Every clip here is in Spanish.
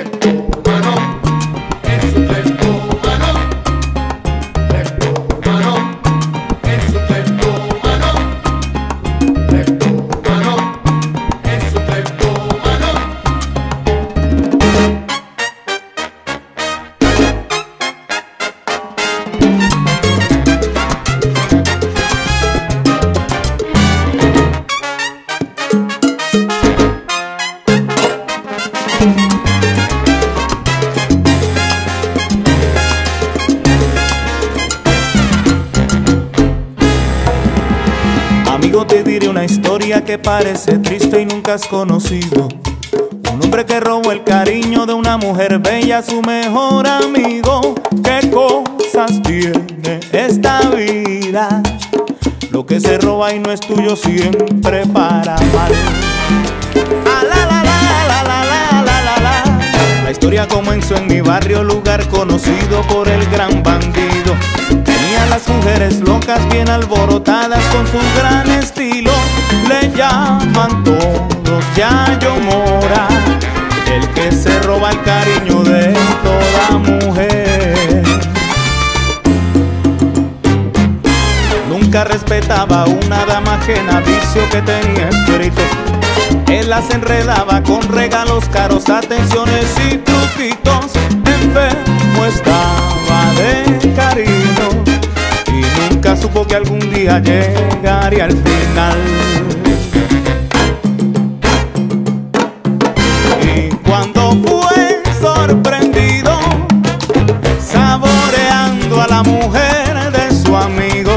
Amigo, te diré una historia que parece triste y nunca has conocido. Un hombre que robó el cariño de una mujer bella, su mejor amigo. ¿Qué cosas tiene esta vida? Lo que se roba y no es tuyo siempre para mal. La historia comenzó en mi barrio, lugar conocido por el gran bandido. Tenía las mujeres locas bien alborotadas con su gran estilo. Le llaman todos Yayo Mora, el que se roba el cariño de toda mujer. Nunca respetaba a una dama ajena, vicio que tenía escrito. Él las enredaba con regalos caros, atenciones y truquitos. Enfermo estaba de cariño y nunca supo que algún día llegaría al final. Y cuando fue sorprendido saboreando a la mujer de su amigo,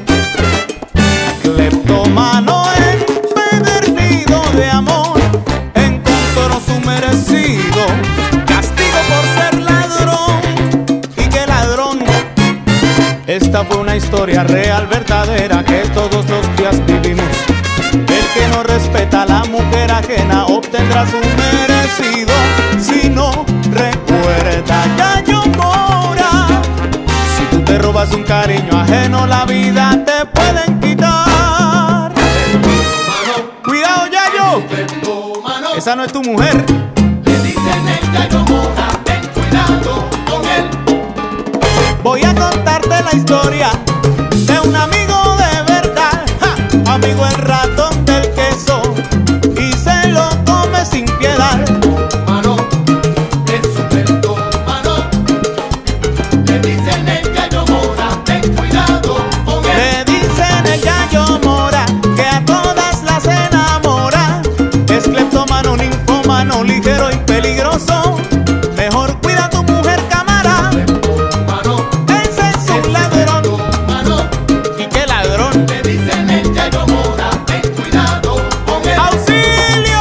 cleptómano empedernido de amor, encontró su merecido castigo por ser ladrón. ¿Y qué ladrón? Esta fue una historia real, verdadera, que todos los días vivimos. El que no respeta a la mujer ajena obtendrá su merecido. Si no recuerda Yayo Mora, si tú te robas un cariño ajeno, la vida te pueden quitar. Cuidado, Yayo, esa no es tu mujer. Le dicen el Yayo Mora, ten cuidado con él. Voy a contarte la historia de un amigo de verdad, amigo el ratón del queso, y se lo come sin piedad. Mano, es super mano. Le dicen el Yayo Mora, ten cuidado con él. Le dicen el Yayo Mora, que a todas las enamora. Es cleptómano, ninfómano, ligero y peligroso. Mejor cuida a tu mujer, cámara. Ese es un ladrón. ¿Y qué ladrón? Le dicen el Yayo Mora, ten cuidado con él. ¡Auxilio!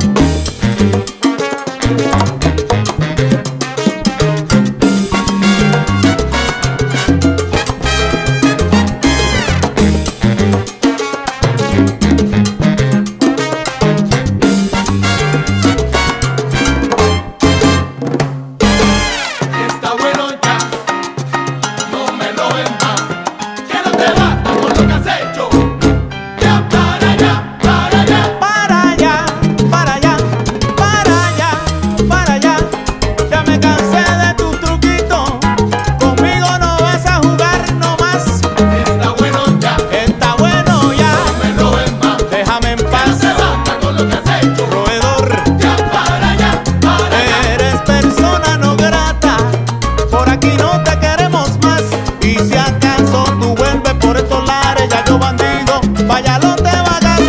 Está bueno ya, no me robes más. Que no te basta con lo que has hecho. Ya para allá, para allá. Para allá, para allá, para allá, para allá. Ya me cansé de tus truquitos. Conmigo no vas a jugar no más. Está bueno ya, Está bueno ya. no me robes más. Déjame en Que no paz, te basta con lo que has hecho. roedor. Ya para allá, para allá. Eres persona no grata. Por aquí no te queremos más. Y si acaso tú vuelves por estos lares, Yayo bandido, vaya lo te va a agarrar.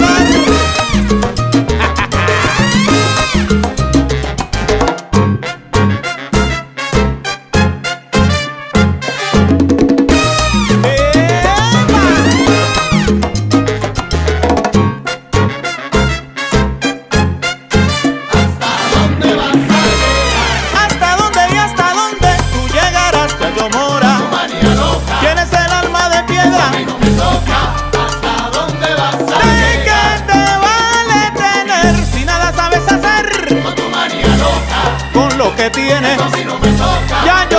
¿Dónde vas a llegar? ¿Hasta dónde y hasta dónde tú llegarás, Yayo Mora? Manía loca, Tienes el alma de piedra. a mí no me toca. ¿Hasta dónde vas a ¿De qué llegar? te vale tener si nada sabes hacer Con tu manía loca, con lo que tienes? eso sí no me toca. Yayo